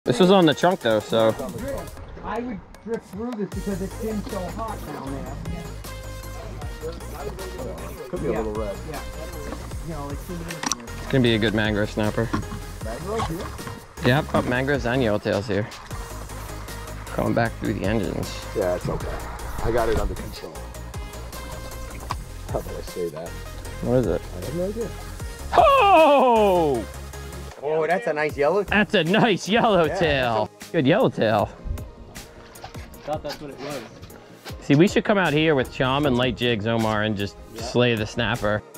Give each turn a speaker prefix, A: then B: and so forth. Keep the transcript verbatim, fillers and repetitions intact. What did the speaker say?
A: This was on the trunk though, so.
B: I would drift through this because it's been so hot down there.
C: Could be a little red.
B: Yeah. You know, like two minutes here.
A: It's gonna be a good mangrove snapper.
C: Mangrove here?
A: Yeah, oh, mangroves and yellowtails here. Going back through the engines.
C: Yeah, it's okay. I got it under control. How did I say that?
A: What is it?
C: I have no idea.
A: Oh!
B: Oh, that's a nice yellowtail.
A: That's a nice yellowtail. Yeah, good yellowtail.
D: Thought that's what it was.
A: See, we should come out here with chum and light jigs, Omar, and just yeah. slay the snapper.